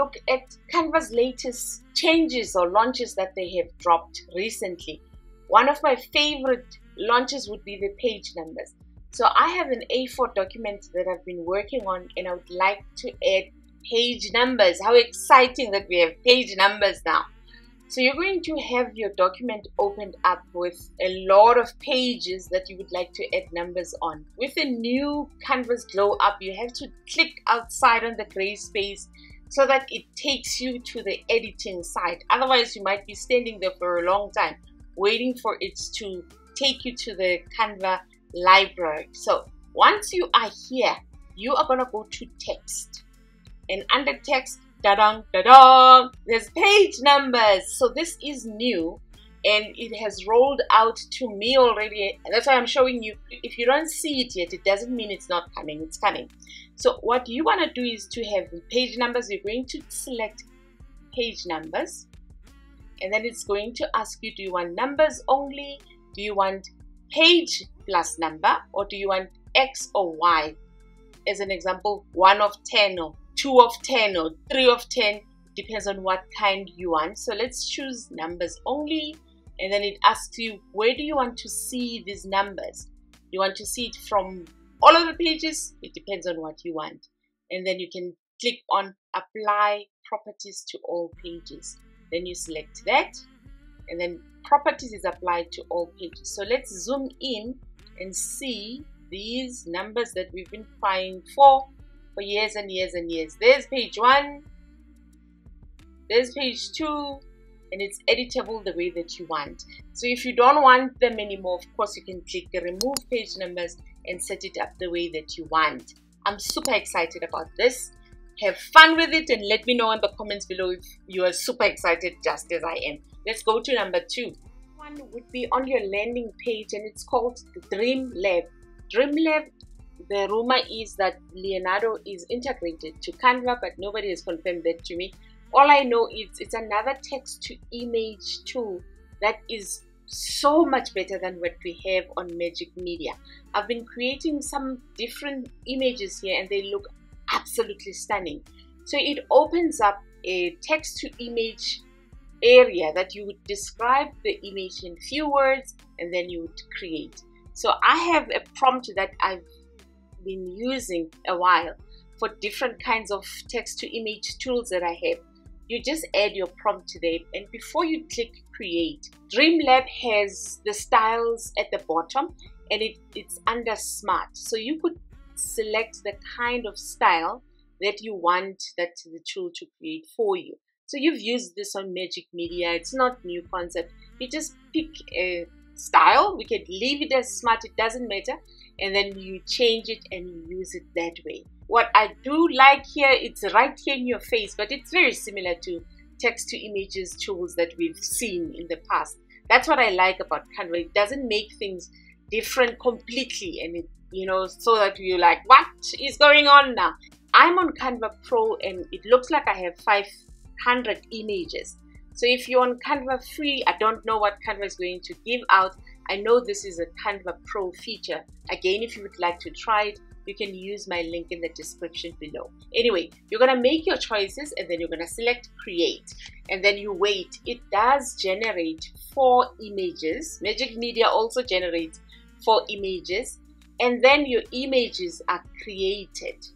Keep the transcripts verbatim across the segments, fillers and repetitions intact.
look at Canva's latest changes or launches that they have dropped recently. One of my favorite launches would be the page numbers. So I have an A four document that I've been working on, and I would like to add page numbers. How exciting that we have page numbers now. So you're going to have your document opened up with a lot of pages that you would like to add numbers on. With the new Canvas Glow Up, you have to click outside on the gray space so that it takes you to the editing side. Otherwise, you might be standing there for a long time waiting for it to take you to the Canva library. So once you are here, you are going to go to text, and under text, da-dong, da-dong, there's page numbers. So this is new and it has rolled out to me already. That's why I'm showing you. If you don't see it yet, it doesn't mean it's not coming. It's coming. So what you want to do is to have page numbers. You're going to select page numbers, and then it's going to ask you, do you want numbers only? Do you want page plus number, or do you want X or Y? As an example, one of ten or two of ten or three of ten, depends on what kind you want. So let's choose numbers only, and then it asks you, where do you want to see these numbers? You want to see it from all of the pages? It depends on what you want. And then you can click on apply properties to all pages. Then you select that, and then properties is applied to all pages. So let's zoom in and see these numbers that we've been trying for for years and years and years. There's page one, there's page two, and it's editable the way that you want. So if you don't want them anymore, of course you can click the remove page numbers and set it up the way that you want. I'm super excited about this. Have fun with it and let me know in the comments below if you are super excited just as I am. Let's go to number two. One would be on your landing page, and it's called the Dream Lab. Dream Lab, the rumor is that Leonardo is integrated to Canva, but nobody has confirmed that to me. All I know is it's another text to image tool that is so much better than what we have on Magic Media. I've been creating some different images here and they look absolutely stunning. So it opens up a text to image area that you would describe the image in few words, and then you would create. So I have a prompt that I've been using a while for different kinds of text to image tools that I have. You just add your prompt to them, and before you click create, Dreamlab has the styles at the bottom, and it, it's under smart. So you could select the kind of style that you want that the tool to create for you. So you've used this on Magic Media. It's not new concept. You just pick a style. We can leave it as smart. It doesn't matter. And then you change it and you use it that way. What I do like here, it's right here in your face, but it's very similar to text to images tools that we've seen in the past. That's what I like about Canva. It doesn't make things different completely, and it, you know, so that you're like, what is going on now? I'm on Canva Pro and it looks like I have five hundred images. So if you're on Canva free, I don't know what Canva is going to give out. I know this is a Canva Pro feature. Again, if you would like to try it, you can use my link in the description below. Anyway, you're going to make your choices and then you're going to select create, and then you wait. It does generate four images. Magic Media also generates four images, and then your images are created.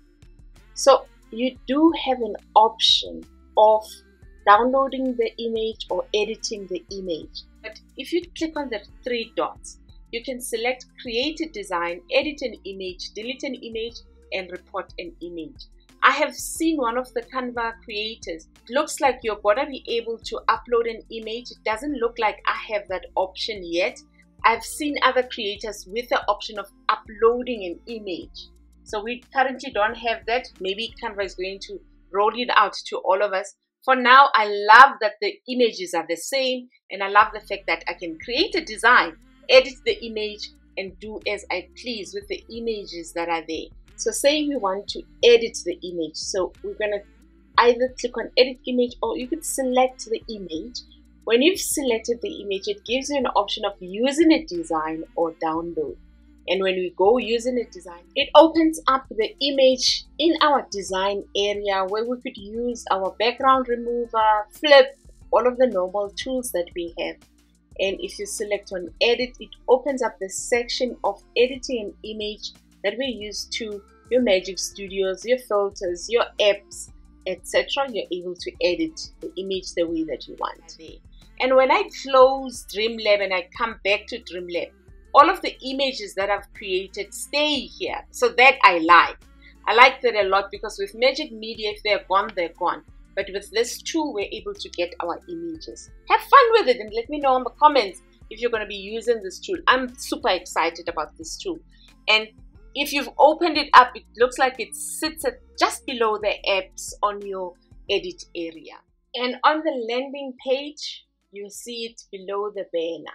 So you do have an option of downloading the image or editing the image. But if you click on the three dots, you can select create a design, edit an image, delete an image, and report an image. I have seen one of the Canva creators. It looks like you're going to be able to upload an image. It doesn't look like I have that option yet. I've seen other creators with the option of uploading an image. So we currently don't have that. Maybe Canva is going to roll it out to all of us. For now, I love that the images are the same, and I love the fact that I can create a design, edit the image, and do as I please with the images that are there. So say we want to edit the image. So we're going to either click on edit image, or you could select the image. When you've selected the image, it gives you an option of using a design or download. And when we go using a design, it opens up the image in our design area where we could use our background remover, flip, all of the normal tools that we have. And if you select on edit, it opens up the section of editing an image that we use to your Magic Studios, your filters, your apps, et cetera. You're able to edit the image the way that you want. And when I close Dreamlab and I come back to Dreamlab, all of the images that I've created stay here. So that I like. I like that a lot because with Magic Media, if they're gone, they're gone. But with this tool, we're able to get our images. Have fun with it and let me know in the comments if you're going to be using this tool. I'm super excited about this tool. And if you've opened it up, it looks like it sits at just below the apps on your edit area. And on the landing page, you see it below the banner.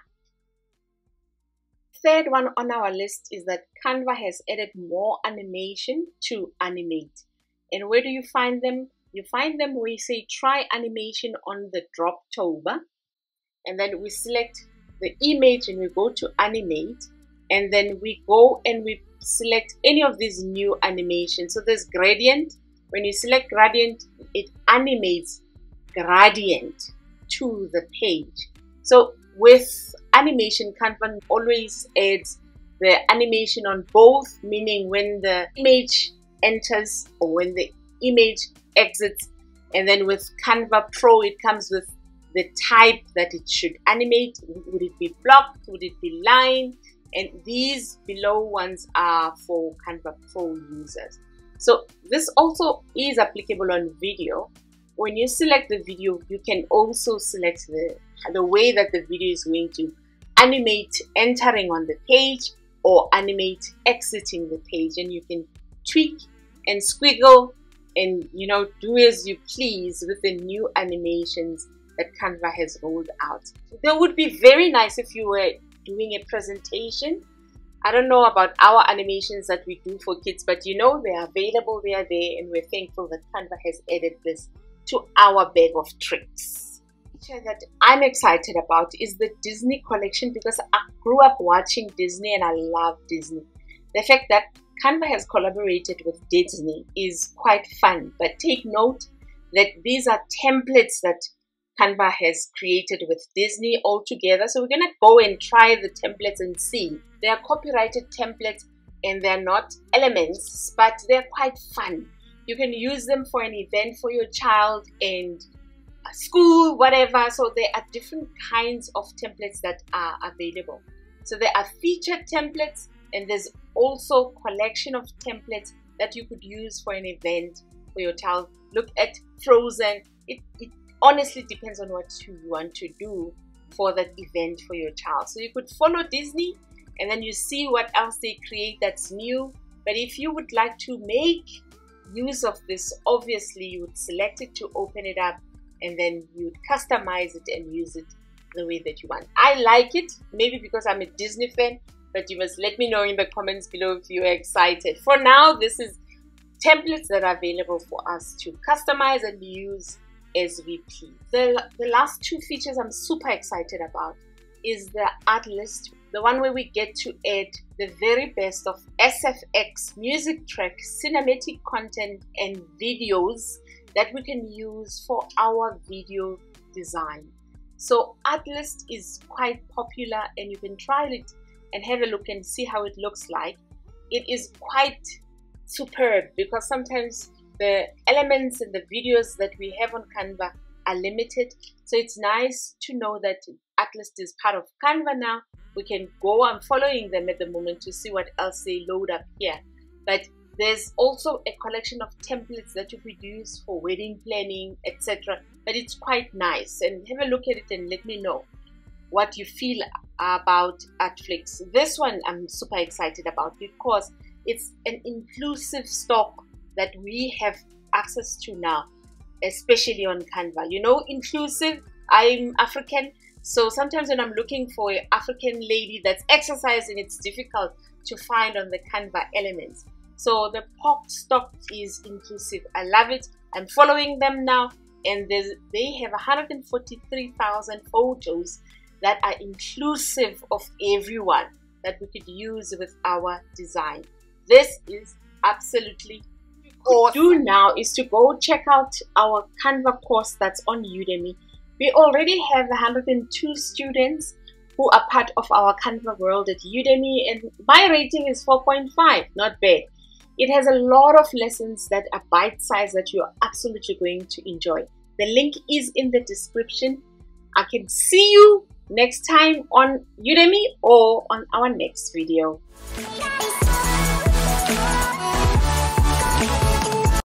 Third one on our list is that Canva has added more animation to animate. And where do you find them? You find them where you say try animation on the Droptober. And then we select the image and we go to animate. And then we go and we select any of these new animations. So there's gradient. When you select gradient, it animates gradient to the page. So with animation, Canva always adds the animation on both, meaning when the image enters or when the image exits. And then with Canva Pro, it comes with the type that it should animate. Would it be block? Would it be line? And these below ones are for Canva Pro users. So this also is applicable on video. When you select the video, you can also select the, the way that the video is going to animate entering on the page or animate exiting the page. And you can tweak and squiggle and, you know, do as you please with the new animations that Canva has rolled out. That would be very nice if you were doing a presentation. I don't know about our animations that we do for kids, but you know, they are available, they are there, and we're thankful that Canva has added this to our bag of tricks. The feature that I'm excited about is the Disney collection because I grew up watching Disney and I love Disney. The fact that Canva has collaborated with Disney is quite fun, but take note that these are templates that Canva has created with Disney all together. So we're going to go and try the templates and see. They are copyrighted templates and they're not elements, but they're quite fun. You can use them for an event for your child and school, whatever. So there are different kinds of templates that are available. So there are featured templates and there's also a collection of templates that you could use for an event for your child. Look at Frozen. It, it honestly depends on what you want to do for that event for your child. So you could follow Disney and then you see what else they create that's new. But if you would like to make use of this, obviously you would select it to open it up and then you would customize it and use it the way that you want. I like it, maybe because I'm a Disney fan, but you must let me know in the comments below if you're excited. For now, this is templates that are available for us to customize and use as we please. The, the last two features I'm super excited about is the Artlist, the one where we get to add the very best of S F X music tracks, cinematic content, and videos that we can use for our video design. So Artlist is quite popular and you can try it and have a look and see how it looks like. It is quite superb because sometimes the elements and the videos that we have on Canva are limited. So it's nice to know that Artlist is part of Canva now. We can go, I'm following them at the moment to see what else they load up here. But there's also a collection of templates that you could use for wedding planning, et cetera. But it's quite nice. And have a look at it and let me know what you feel about Artflix. This one I'm super excited about because it's an inclusive stock that we have access to now, especially on Canva. You know, inclusive, I'm African, so sometimes when I'm looking for an African lady that's exercising, it's difficult to find on the Canva elements. So the Pocstock is inclusive. I love it. I'm following them now, and there's, they have one hundred forty-three thousand photos that are inclusive of everyone. that we could use with our design. This is absolutely awesome. What we do now is to go check out our Canva course that's on Udemy. We already have one hundred two students who are part of our Canva world at Udemy, and my rating is four point five, not bad. It has a lot of lessons that are bite-sized that you're absolutely going to enjoy. The link is in the description. I can see you next time on Udemy or on our next video.